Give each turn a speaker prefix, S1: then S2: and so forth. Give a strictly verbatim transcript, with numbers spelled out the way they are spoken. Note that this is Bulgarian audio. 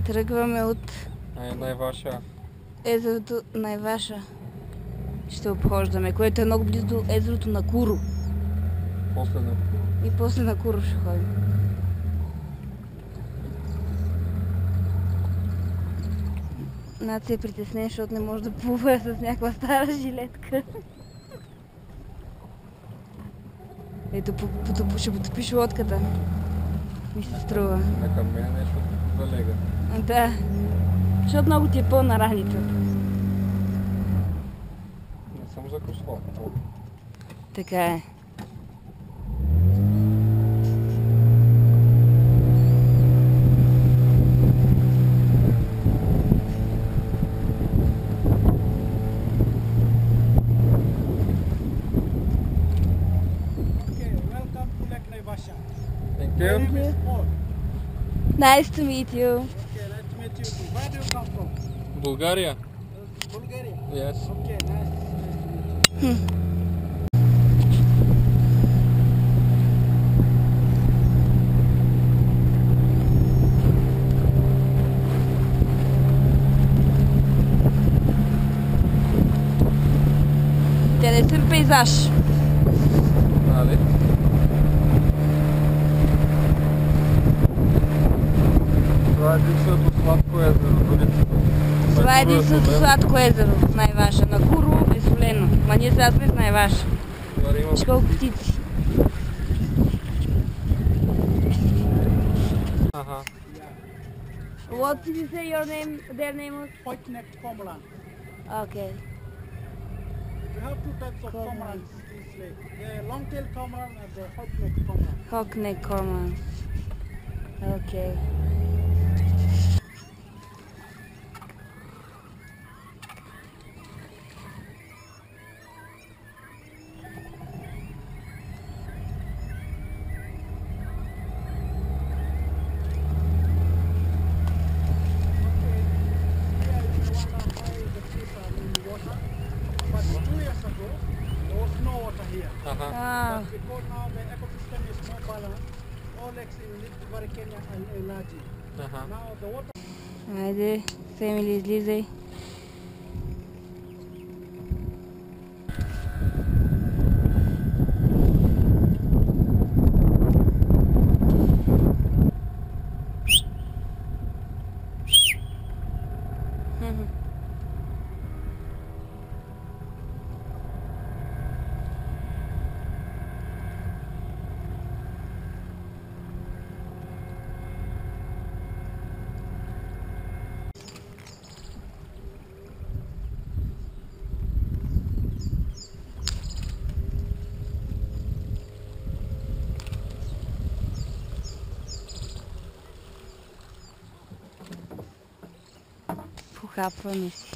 S1: Тръгваме от
S2: Най-Ваша.
S1: езерото Най-Ваша. Ще обхождаме, което е много близо до езерото на Куро.
S2: После на Куро.
S1: И после на Куро ще ходим. Над се е притеснен, защото не може да плува с някаква стара жилетка. Ето, ще потопиш лодката. Ми се струва.
S2: А към мен нещо залега.
S1: Да. Защото много ти е пълна раница.
S2: Не съм закусвал.
S1: Така е.
S2: Thank you.
S1: Nice to meet you.
S3: Okay, nice to meet you too. Where do you come from?
S2: Bulgaria.
S3: Bulgaria?
S2: Yes.
S3: Okay, nice, nice to meet you.
S1: Интересен пейзаж.
S2: Нали? Това е единственото сладко езеро.
S1: Това е единственото сладко езеро, Най-Ваша. На Куро е солено. Ма ние сега сме в Най-Ваша. Виж колко птици.
S2: Ага.
S1: What did you say your name, their name was?
S3: White-necked cormorant.
S1: Okay.
S3: We have two types of cormorants in this lake. The long-tailed cormorant and the hawk-necked cormorant.
S1: Hawk-neck cormorant. Okay.
S2: Ага.
S1: Ah.
S3: But because now the ecosystem is more balanced, all lakes in Rift Kenya are enlarging.
S2: Ага.
S3: Now the water.
S1: Айде, Фемили, излизай. Похапваме си.